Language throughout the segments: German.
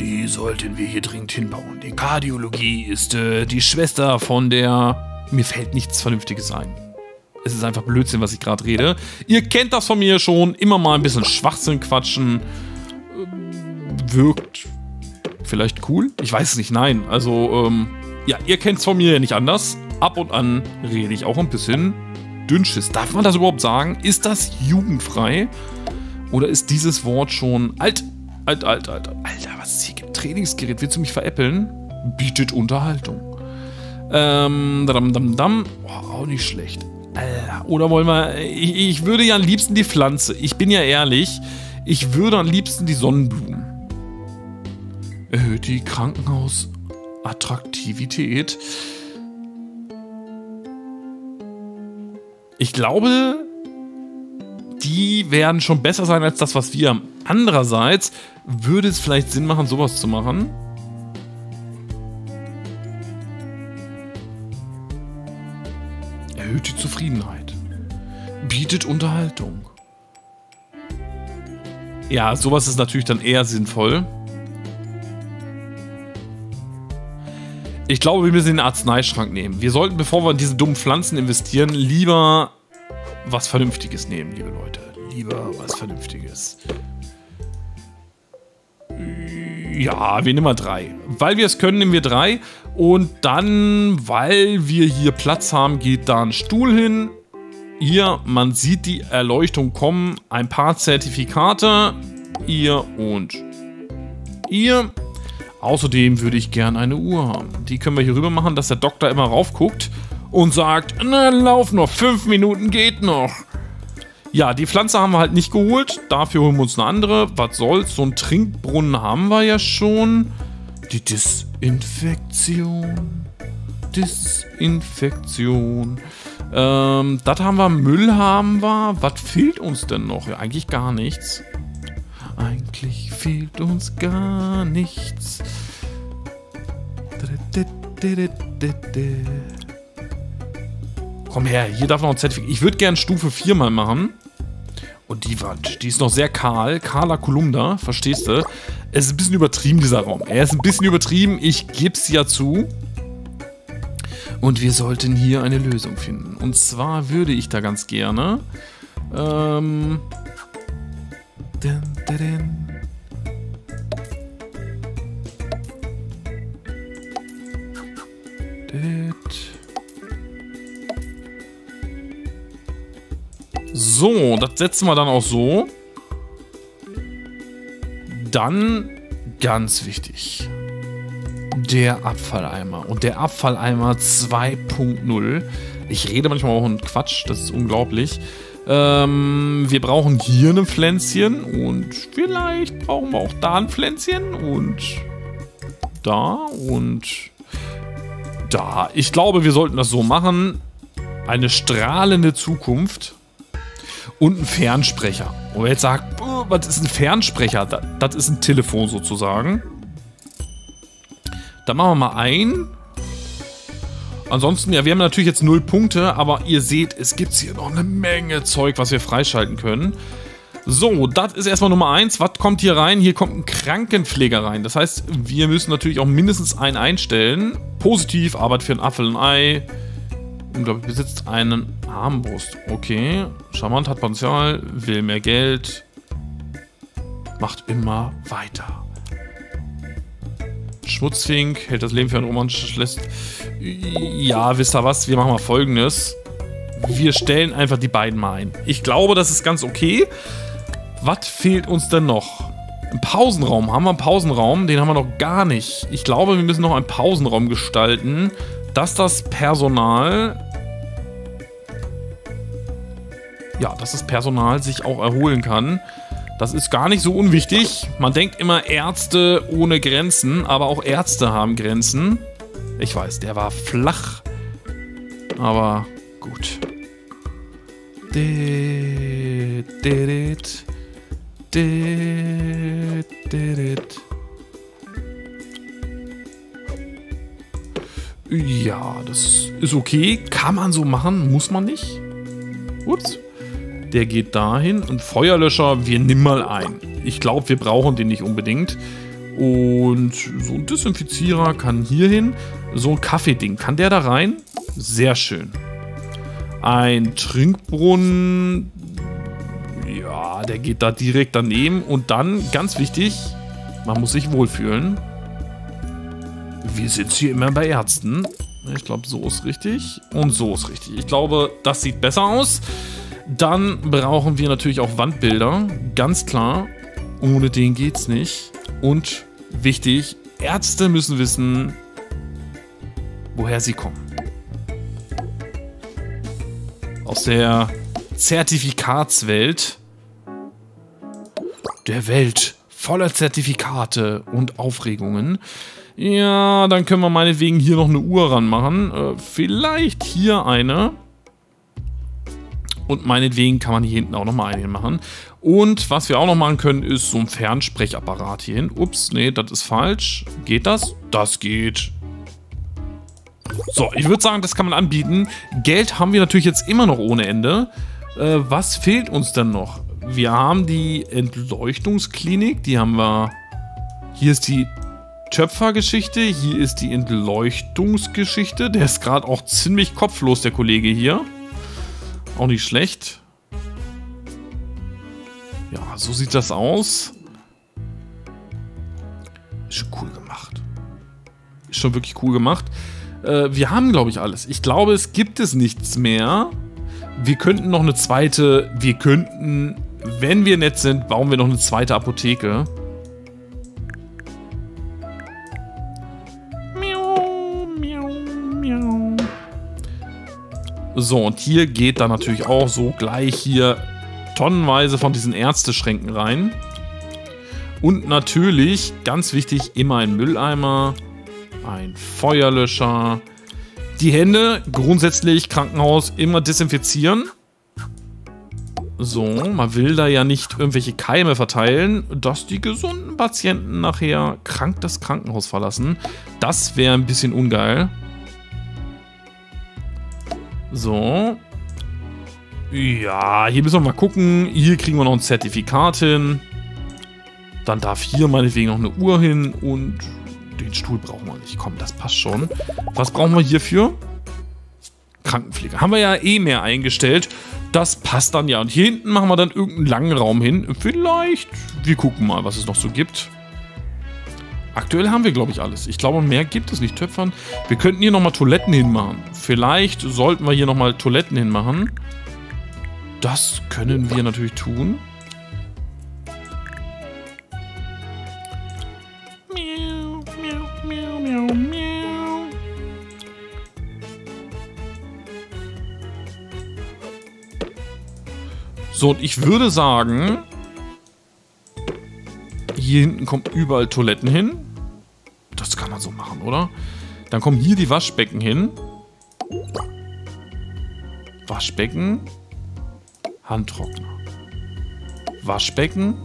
Kardiologie sollten wir hier dringend hinbauen. Die Kardiologie ist die Schwester von der... Mir fällt nichts Vernünftiges ein. Es ist einfach Blödsinn, was ich gerade rede. Ihr kennt das von mir schon. Immer mal ein bisschen Schwachsinn quatschen. Wirkt vielleicht cool? Ich weiß es nicht, nein. Also, ja, ihr kennt es von mir ja nicht anders. Ab und an rede ich auch ein bisschen Dünnschiss. Darf man das überhaupt sagen? Ist das jugendfrei? Oder ist dieses Wort schon alt? Alter, was ist hier? Trainingsgerät, willst du mich veräppeln? Bietet Unterhaltung. Auch nicht schlecht. Oder wollen wir... Ich würde ja am liebsten die Pflanze. Ich bin ja ehrlich. Ich würde am liebsten die Sonnenblumen. Erhöht die Krankenhausattraktivität. Ich glaube, die werden schon besser sein als das, was wir haben. Andererseits würde es vielleicht Sinn machen, sowas zu machen. Erhöht die Zufriedenheit. Bietet Unterhaltung. Ja, sowas ist natürlich dann eher sinnvoll. Ich glaube, wir müssen den Arzneischrank nehmen. Wir sollten, bevor wir in diese dummen Pflanzen investieren, lieber was Vernünftiges nehmen, liebe Leute. Lieber was Vernünftiges. Ja, wir nehmen mal 3. Weil wir es können, nehmen wir 3. Und dann, weil wir hier Platz haben, geht da ein Stuhl hin. Hier, man sieht die Erleuchtung kommen. Ein paar Zertifikate. Ihr und ihr. Außerdem würde ich gerne eine Uhr haben. Die können wir hier rüber machen, dass der Doktor immer raufguckt und sagt, na, lauf noch, 5 Minuten geht noch. Ja, die Pflanze haben wir halt nicht geholt. Dafür holen wir uns eine andere. Was soll's? So einen Trinkbrunnen haben wir ja schon. Die Desinfektion. Desinfektion. Das haben wir. Müll haben wir. Was fehlt uns denn noch? Ja, eigentlich gar nichts. Eigentlich fehlt uns gar nichts. Komm her, hier darf noch ein Zertifikat. Ich würde gerne Stufe 4 mal machen. Und die Wand, die ist noch sehr kahl. Kahler Kolumna, verstehst du? Es ist ein bisschen übertrieben, dieser Raum. Er ist ein bisschen übertrieben, ich gebe es ja zu. Und wir sollten hier eine Lösung finden. Und zwar würde ich da ganz gerne... So, das setzen wir dann auch so. Dann, ganz wichtig, der Abfalleimer. Und der Abfalleimer 2.0. Ich rede manchmal auch einen Quatsch, das ist unglaublich. Wir brauchen hier ein Pflänzchen und vielleicht brauchen wir auch da ein Pflänzchen und da und da. Ich glaube, wir sollten das so machen. Eine strahlende Zukunft und ein Fernsprecher. Und wer jetzt sagt, oh, was ist ein Fernsprecher? Das ist ein Telefon sozusagen. Da machen wir mal ein. Ansonsten, ja, wir haben natürlich jetzt 0 Punkte, aber ihr seht, es gibt hier noch eine Menge Zeug, was wir freischalten können. So, das ist erstmal Nummer 1. Was kommt hier rein? Hier kommt ein Krankenpfleger rein. Das heißt, wir müssen natürlich auch mindestens einen einstellen. Positiv, Arbeit für ein Apfel und Ei. Unglaublich, besitzt einen Armbrust. Okay, charmant, hat Potenzial, will mehr Geld. Macht immer weiter. Schmutzfink, hält das Leben für ein romantisches lässt. Ja, wisst ihr was? Wir machen mal Folgendes. Wir stellen einfach die beiden mal ein. Ich glaube, das ist ganz okay. Was fehlt uns denn noch? Ein Pausenraum. Haben wir einen Pausenraum? Den haben wir noch gar nicht. Ich glaube, wir müssen noch einen Pausenraum gestalten, dass das Personal... Ja, dass das Personal sich auch erholen kann. Das ist gar nicht so unwichtig. Man denkt immer Ärzte ohne Grenzen, aber auch Ärzte haben Grenzen. Ich weiß, der war flach. Aber gut. Ja, das ist okay. Kann man so machen, muss man nicht. Ups. Der geht dahin. Und Feuerlöscher, wir nehmen mal ein. Ich glaube, wir brauchen den nicht unbedingt. Und so ein Desinfizierer kann hier hin. So ein Kaffeeding, kann der da rein? Sehr schön. Ein Trinkbrunnen, ja, der geht da direkt daneben. Und dann, ganz wichtig, man muss sich wohlfühlen. Wir sind hier immer bei Ärzten. Ich glaube, so ist richtig und so ist richtig. Ich glaube, das sieht besser aus. Dann brauchen wir natürlich auch Wandbilder, ganz klar. Ohne den geht's nicht. Und wichtig, Ärzte müssen wissen, woher sie kommen. Aus der Zertifikatswelt. Der Welt voller Zertifikate und Aufregungen. Ja, dann können wir meinetwegen hier noch eine Uhr ranmachen. Vielleicht hier eine. Und meinetwegen kann man hier hinten auch nochmal eine machen. Und was wir auch noch machen können, ist so ein Fernsprechapparat hier hin. Ups, nee, das ist falsch. Geht das? Das geht. So, ich würde sagen, das kann man anbieten. Geld haben wir natürlich jetzt immer noch ohne Ende. Was fehlt uns denn noch? Wir haben die Entleuchtungsklinik, die haben wir... Hier ist die Töpfergeschichte, hier ist die Entleuchtungsgeschichte. Der ist gerade auch ziemlich kopflos, der Kollege hier. Auch nicht schlecht. Ja, so sieht das aus. Ist schon cool gemacht. Ist schon wirklich cool gemacht. Wir haben, glaube ich, alles. Ich glaube, es gibt nichts mehr. Wir könnten noch eine zweite... Wir könnten, wenn wir nett sind, bauen wir noch eine zweite Apotheke. So, und hier geht dann natürlich auch so gleich hier tonnenweise von diesen Ärzteschränken rein. Und natürlich, ganz wichtig, immer ein Mülleimer, ein Feuerlöscher. Die Hände, grundsätzlich Krankenhaus, immer desinfizieren. So, man will da ja nicht irgendwelche Keime verteilen, dass die gesunden Patienten nachher krank das Krankenhaus verlassen. Das wäre ein bisschen ungeil. So. Ja, hier müssen wir mal gucken. Hier kriegen wir noch ein Zertifikat hin. Dann darf hier meinetwegen noch eine Uhr hin. Und den Stuhl brauchen wir nicht. Komm, das passt schon. Was brauchen wir hierfür? Krankenpflege. Haben wir ja eh mehr eingestellt. Das passt dann ja. Und hier hinten machen wir dann irgendeinen langen Raum hin. Vielleicht. Wir gucken mal, was es noch so gibt. Aktuell haben wir, glaube ich, alles. Ich glaube, mehr gibt es nicht. Töpfern. Wir könnten hier nochmal Toiletten hinmachen. Vielleicht sollten wir hier nochmal Toiletten hinmachen. Das können wir natürlich tun. Miau, miau, miau, miau, miau. So, und ich würde sagen, hier hinten kommen überall Toiletten hin. Das kann man so machen, oder? Dann kommen hier die Waschbecken hin. Waschbecken. Handtrockner. Waschbecken.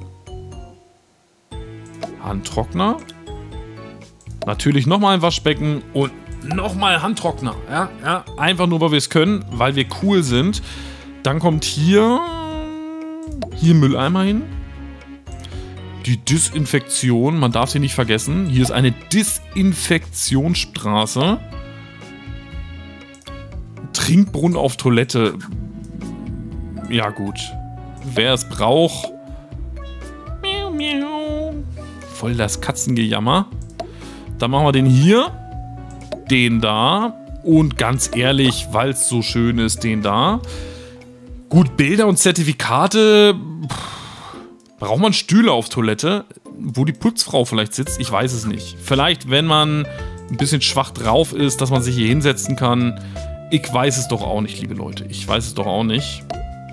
Handtrockner. Natürlich nochmal ein Waschbecken und nochmal Handtrockner. Ja, ja, einfach nur, weil wir es können, weil wir cool sind. Dann kommt hier Mülleimer hin. Die Desinfektion, man darf sie nicht vergessen. Hier ist eine Desinfektionsstraße. Trinkbrunnen auf Toilette. Ja gut. Wer es braucht. Miau, miau. Voll das Katzengejammer. Dann machen wir den hier. Den da. Und ganz ehrlich, weil es so schön ist, den da. Gut, Bilder und Zertifikate. Braucht man Stühle auf Toilette, wo die Putzfrau vielleicht sitzt? Ich weiß es nicht. Vielleicht, wenn man ein bisschen schwach drauf ist, dass man sich hier hinsetzen kann. Ich weiß es doch auch nicht, liebe Leute. Ich weiß es doch auch nicht.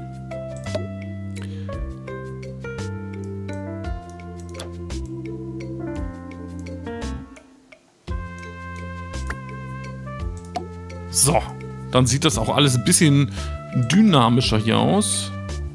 So, dann sieht das auch alles ein bisschen dynamischer hier aus.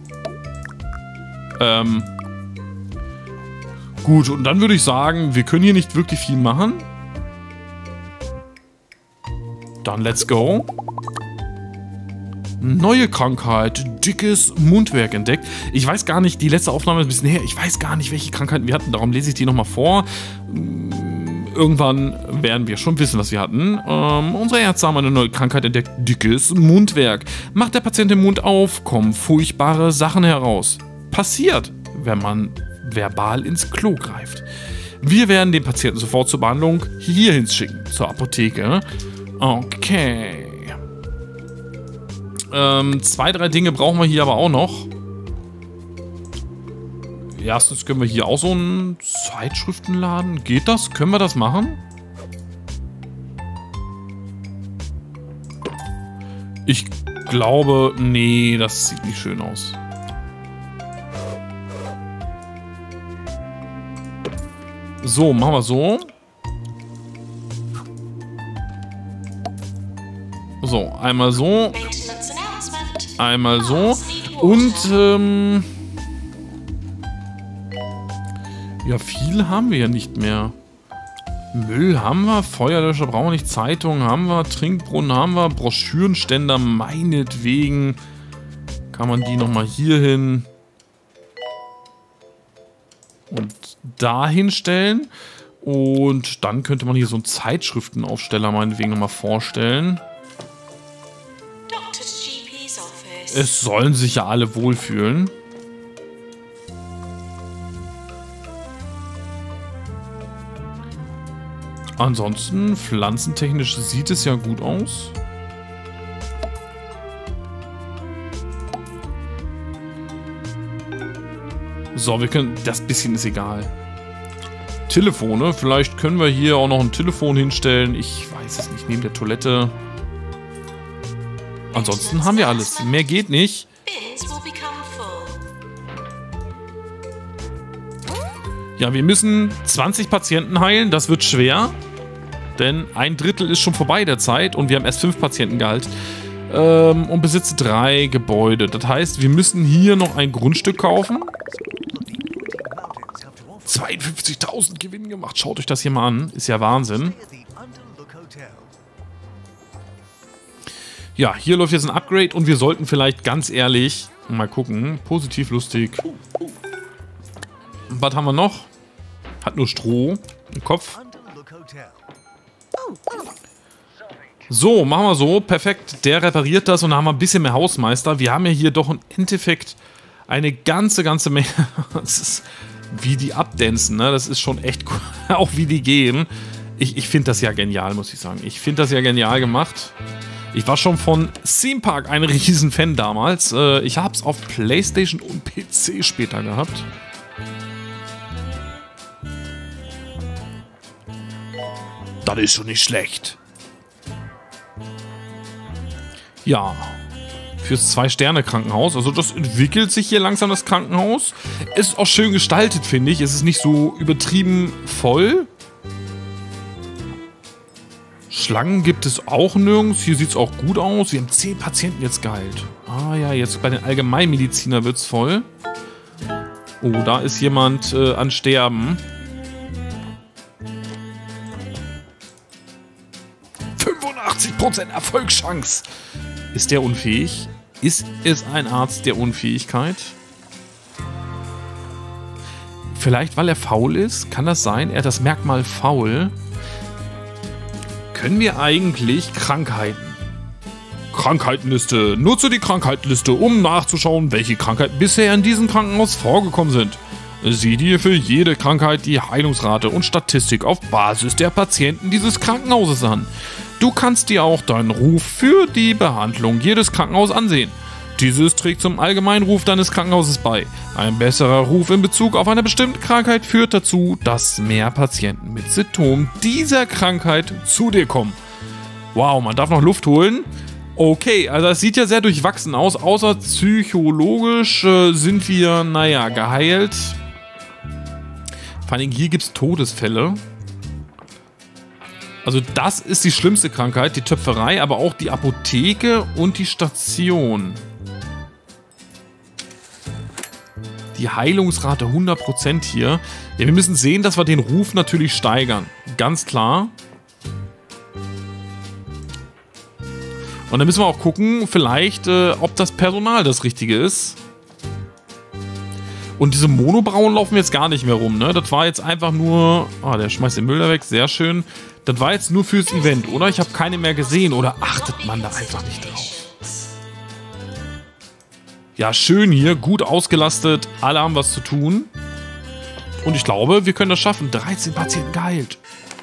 Gut, und dann würde ich sagen, wir können hier nicht wirklich viel machen. Dann let's go. Neue Krankheit, dickes Mundwerk entdeckt. Ich weiß gar nicht, die letzte Aufnahme ist ein bisschen her. Ich weiß gar nicht, welche Krankheiten wir hatten. Darum lese ich die nochmal vor. Irgendwann werden wir schon wissen, was wir hatten. Unsere Ärzte haben eine neue Krankheit entdeckt, dickes Mundwerk. Macht der Patient den Mund auf, kommen furchtbare Sachen heraus. Passiert, wenn man verbal ins Klo greift. Wir werden den Patienten sofort zur Behandlung hierhin schicken, zur Apotheke. Okay. 2, 3 Dinge brauchen wir hier aber auch noch. Erstens können wir hier auch so einen Zeitschriftenladen. Geht das? Können wir das machen? Ich glaube, nee, das sieht nicht schön aus. So, machen wir so. So, einmal so. Einmal so. Und, ja, viel haben wir ja nicht mehr. Müll haben wir, Feuerlöscher brauchen wir nicht, Zeitungen haben wir, Trinkbrunnen haben wir, Broschürenständer meinetwegen. Kann man die nochmal hier hin und da hinstellen. Und dann könnte man hier so einen Zeitschriftenaufsteller meinetwegen nochmal vorstellen. Es sollen sich ja alle wohlfühlen. Ansonsten, pflanzentechnisch sieht es ja gut aus. So, wir können... Das bisschen ist egal. Telefone. Vielleicht können wir hier auch noch ein Telefon hinstellen. Ich weiß es nicht. Neben der Toilette. Ansonsten haben wir alles. Mehr geht nicht. Ja, wir müssen 20 Patienten heilen. Das wird schwer. Denn 1/3 ist schon vorbei der Zeit. Und wir haben erst 5 Patienten geheilt. Und besitze 3 Gebäude. Das heißt, wir müssen hier noch ein Grundstück kaufen. 52.000 Gewinn gemacht. Schaut euch das hier mal an. Ist ja Wahnsinn. Ja, hier läuft jetzt ein Upgrade und wir sollten vielleicht ganz ehrlich mal gucken. Positiv, lustig. Was haben wir noch? Hat nur Stroh im Kopf. So, machen wir so. Perfekt. Der repariert das und dann haben wir ein bisschen mehr Hausmeister. Wir haben ja hier doch im Endeffekt eine ganze Menge. Das ist wie die abdancen, ne? Das ist schon echt cool. Auch wie die gehen. Ich finde das ja genial, muss ich sagen. Ich finde das ja genial gemacht. Ich war schon von Theme Park ein Riesenfan damals. Ich habe es auf PlayStation und PC später gehabt. Das ist schon nicht schlecht. Ja. Fürs 2-Sterne-Krankenhaus. Also das entwickelt sich hier langsam, das Krankenhaus. Es ist auch schön gestaltet, finde ich. Es ist nicht so übertrieben voll. Schlangen gibt es auch nirgends. Hier sieht es auch gut aus. Wir haben 10 Patienten jetzt geheilt. Ah ja, jetzt bei den Allgemeinmediziner wird es voll. Oh, da ist jemand an Sterben. 85% Erfolgschance. Ist der unfähig? Ist es ein Arzt der Unfähigkeit? Vielleicht, weil er faul ist? Kann das sein? Er hat das Merkmal faul. Können wir eigentlich Krankheiten? Krankheitenliste. Nutze die Krankheitenliste, um nachzuschauen, welche Krankheiten bisher in diesem Krankenhaus vorgekommen sind. Sieh dir für jede Krankheit die Heilungsrate und Statistik auf Basis der Patienten dieses Krankenhauses an. Du kannst dir auch deinen Ruf für die Behandlung jedes Krankenhauses ansehen. Dieses trägt zum allgemeinen Ruf deines Krankenhauses bei. Ein besserer Ruf in Bezug auf eine bestimmte Krankheit führt dazu, dass mehr Patienten mit Symptomen dieser Krankheit zu dir kommen. Wow, man darf noch Luft holen. Okay, also das sieht ja sehr durchwachsen aus. Außer psychologisch sind wir, naja, geheilt. Vor allem hier gibt es Todesfälle. Also das ist die schlimmste Krankheit, die Töpferei, aber auch die Apotheke und die Station. Die Heilungsrate 100% hier. Ja, wir müssen sehen, dass wir den Ruf natürlich steigern. Ganz klar. Und dann müssen wir auch gucken, vielleicht, ob das Personal das Richtige ist. Und diese Monobrauen laufen jetzt gar nicht mehr rum, ne? Das war jetzt einfach nur... Ah, der schmeißt den Müll da weg, sehr schön. Das war jetzt nur fürs Event, oder? Ich habe keine mehr gesehen, oder achtet man da einfach nicht drauf? Ja, schön hier, gut ausgelastet, alle haben was zu tun. Und ich glaube, wir können das schaffen. 13 Patienten geheilt.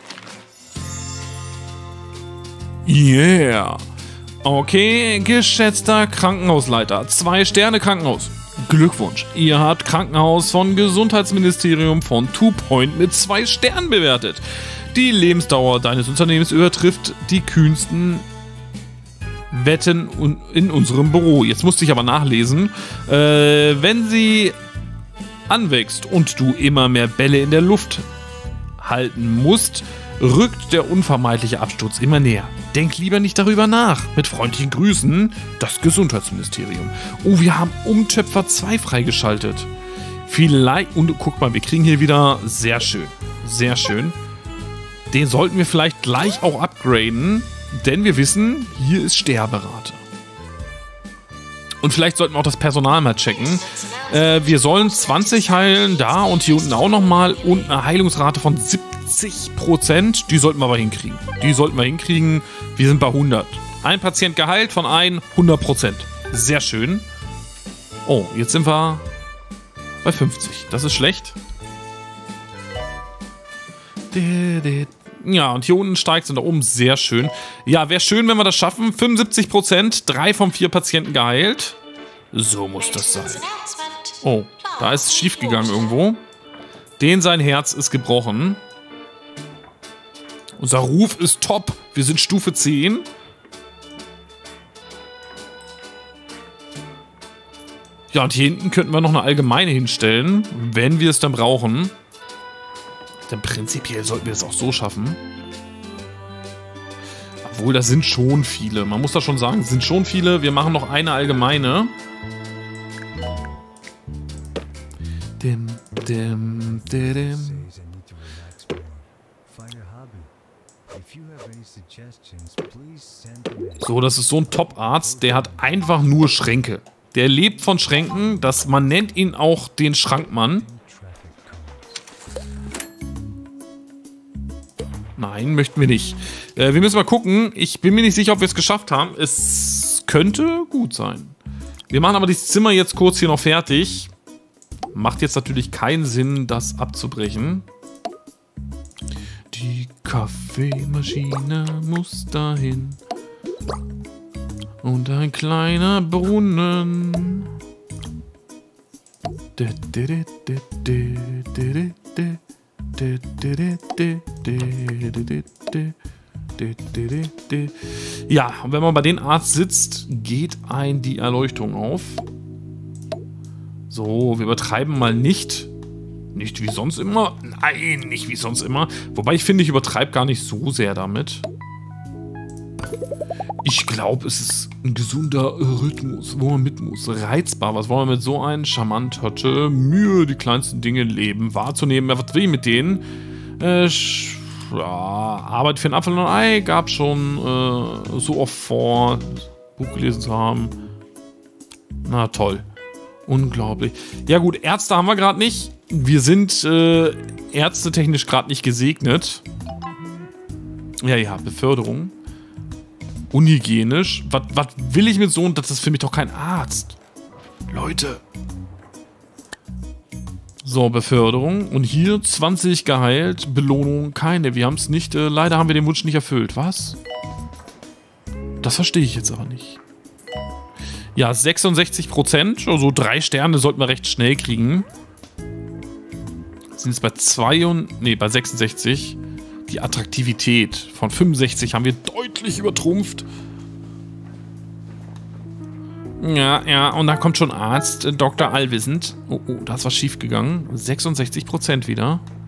Yeah. Okay, geschätzter Krankenhausleiter. 2 Sterne Krankenhaus. Glückwunsch. Ihr habt Krankenhaus von Gesundheitsministerium von 2 Point mit 2 Sternen bewertet. Die Lebensdauer deines Unternehmens übertrifft die kühnsten Wetten in unserem Büro. Jetzt musste ich aber nachlesen. Wenn sie anwächst und du immer mehr Bälle in der Luft halten musst, rückt der unvermeidliche Absturz immer näher. Denk lieber nicht darüber nach. Mit freundlichen Grüßen, das Gesundheitsministerium. Oh, wir haben Umtöpfer 2 freigeschaltet. Vielleicht, und guck mal, wir kriegen hier wieder, sehr schön, sehr schön. Den sollten wir vielleicht gleich auch upgraden, denn wir wissen, hier ist Sterberate. Und vielleicht sollten wir auch das Personal mal checken. Wir sollen 20 heilen, da und hier unten auch nochmal. Und eine Heilungsrate von 70%. Die sollten wir aber hinkriegen. Die sollten wir hinkriegen. Wir sind bei 100. Ein Patient geheilt von 100%. Sehr schön. Oh, jetzt sind wir bei 50. Das ist schlecht. Ja, und hier unten steigt es und da oben sehr schön. Ja, wäre schön, wenn wir das schaffen. 75%, 3 von 4 Patienten geheilt. So muss das sein. Oh, da ist es schief gegangen irgendwo. Den sein Herz ist gebrochen. Unser Ruf ist top. Wir sind Stufe 10. Ja, und hier hinten könnten wir noch eine allgemeine hinstellen, wenn wir es dann brauchen. Denn prinzipiell sollten wir es auch so schaffen. Obwohl, das sind schon viele. Man muss das schon sagen, es sind schon viele. Wir machen noch eine allgemeine. So, das ist so ein Top-Arzt. Der hat einfach nur Schränke. Der lebt von Schränken. Man nennt ihn auch den Schrankmann. Nein, möchten wir nicht. Wir müssen mal gucken. Ich bin mir nicht sicher, ob wir es geschafft haben. Es könnte gut sein. Wir machen aber das Zimmer jetzt kurz hier noch fertig. Macht jetzt natürlich keinen Sinn, das abzubrechen. Die Kaffeemaschine muss dahin. Und ein kleiner Brunnen. Ja, und wenn man bei dem Arzt sitzt, geht die Erleuchtung auf. So, wir übertreiben mal nicht. Nicht wie sonst immer. Nein, nicht wie sonst immer. Wobei ich finde, ich übertreibe gar nicht so sehr damit. Ich glaube, es ist ein gesunder Rhythmus, wo man mit muss. Reizbar. Was wollen wir mit so einem? Charmant, hatte Mühe, die kleinsten Dinge im Leben wahrzunehmen. Ja, was will ich mit denen? Ja, Arbeit für ein Apfel und ein Ei gab schon so oft vor, Buch gelesen zu haben. Na toll. Unglaublich. Ja gut, Ärzte haben wir gerade nicht. Wir sind ärztetechnisch gerade nicht gesegnet. Ja, Beförderung. Unhygienisch. Was will ich mit so? Das ist für mich doch kein Arzt. Leute. So, Beförderung. Und hier 20 geheilt. Belohnung keine. Wir haben es nicht. Leider haben wir den Wunsch nicht erfüllt. Was? Das verstehe ich jetzt aber nicht. Ja, 66%. Also 3 Sterne sollten wir recht schnell kriegen. Sind jetzt bei 66. Die Attraktivität von 65 haben wir deutlich übertrumpft. Ja, und dann kommt schon Arzt, Dr. Allwissend. Oh, da ist was schief gegangen. 66% wieder.